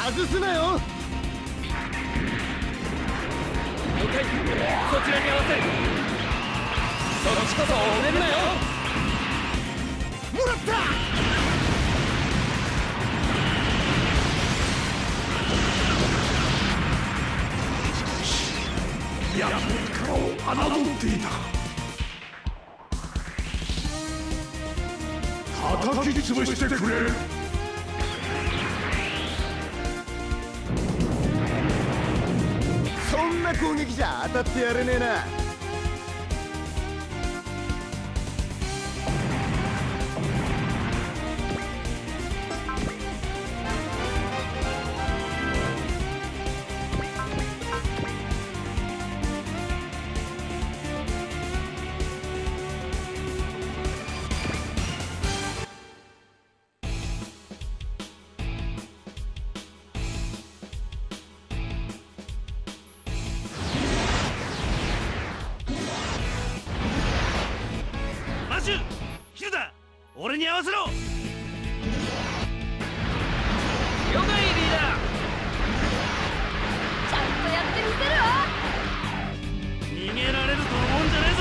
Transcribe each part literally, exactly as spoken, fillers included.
外すなよ。了解。そちらに合わせる。そっちこそ遅れるなよ。もらった。やっと力を侮っていた。叩き潰してくれ。そんな攻撃じゃ当たってやれねえな。 俺に合わせろ。了解、 リーダー。ちゃんとやってみせるわ。 逃げられると思うんじゃねえぞ。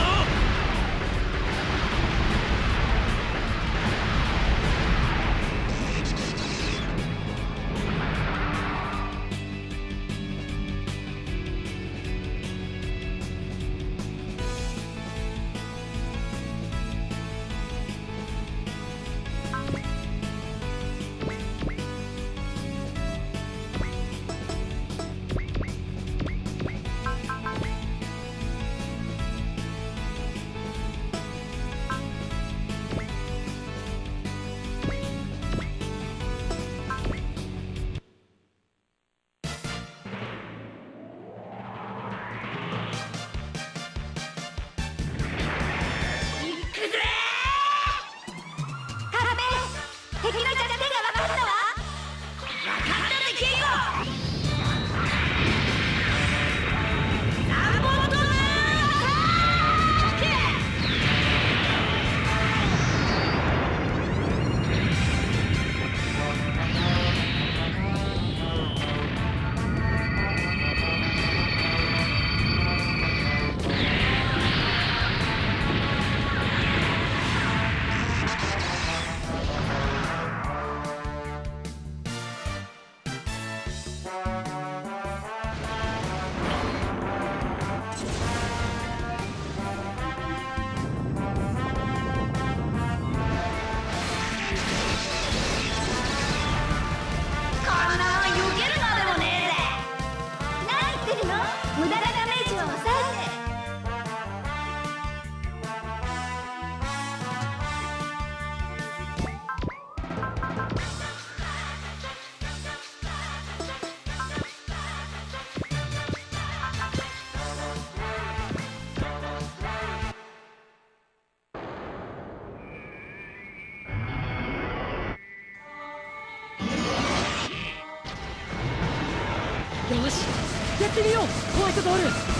よし、やってみよう、ホワイトドール。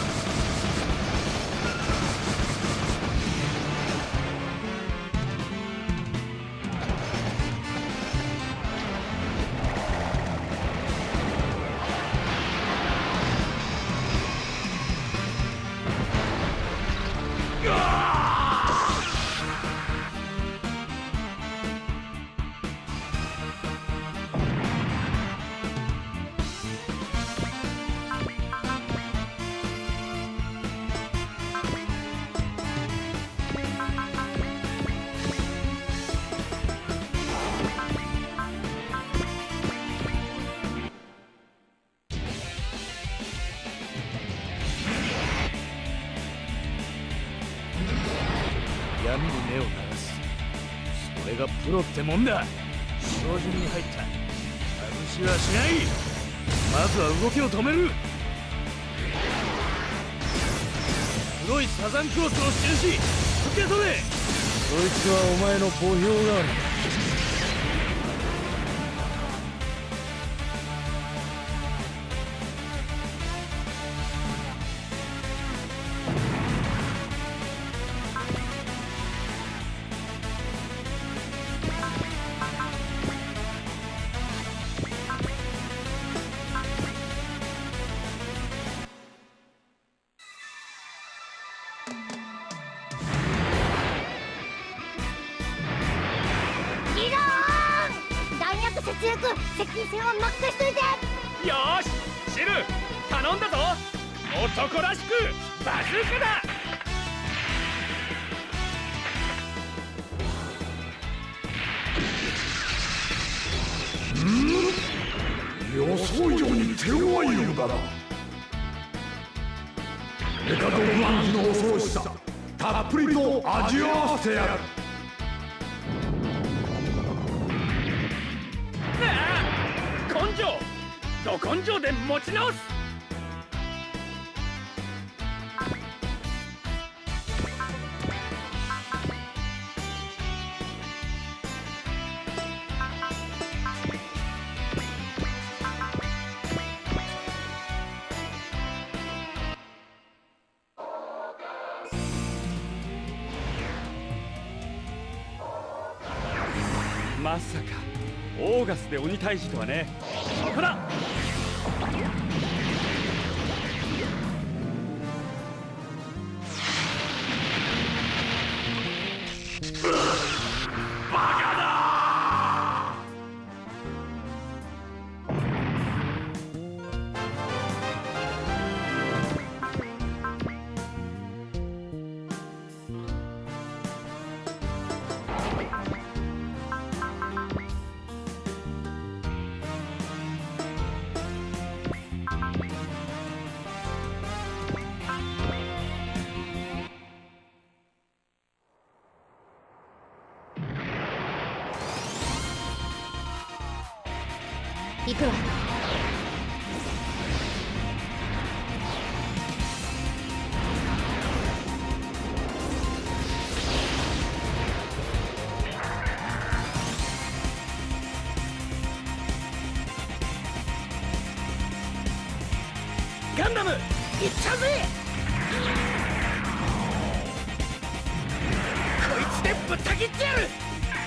闇に目を流す。それがプロってもんだ。照準に入った。外しはしない。まずは動きを止める。黒いサザンクロスの印受け取れ。 そいつはお前の墓標代わりだ。 節約接近戦は任しといて。 よーしシル頼んだぞ。男らしくバズーカだ。 予想以上に手強いようだな。メカドブランジの恐ろしさたっぷりと味わわせてやる。 ああ根性ど根性で持ち直す。まさかオーガスで鬼退治とはね。そこだ。 バカだ。 行くわ。 ガンダム行っちゃうぜ。こいつでぶった切ってやる。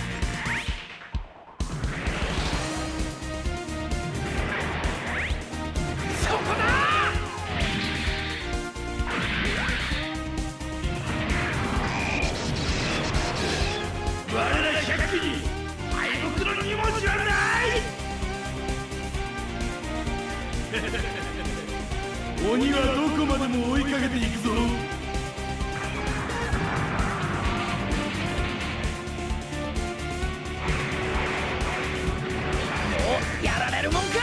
そこだ。我ら百鬼に敗北のに文字はない。 鬼はどこまでも追いかけていくぞ。 もうやられるもんか。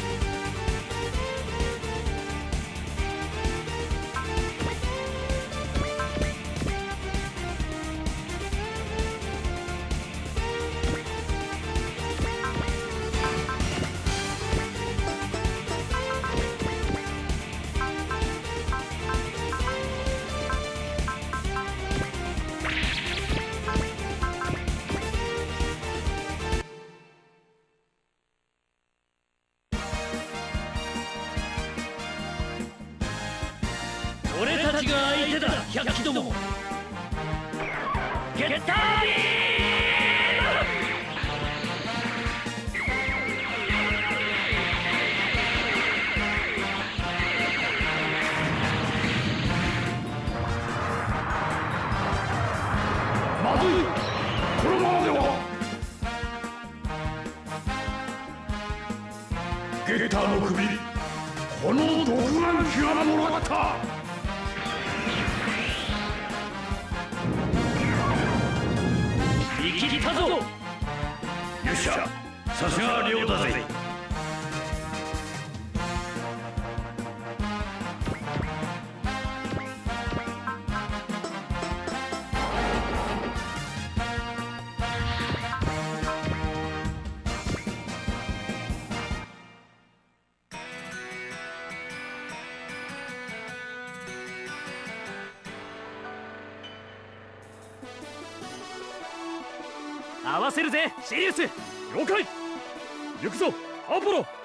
俺たちが相手だ百鬼ども。ゲッタービーまずい。このままではゲッターの首この毒眼気がもらった。 生きたぞ。よっしゃ、さすが亮だぜ。 合わせるぜシリウス。了解。行くぞアポロ。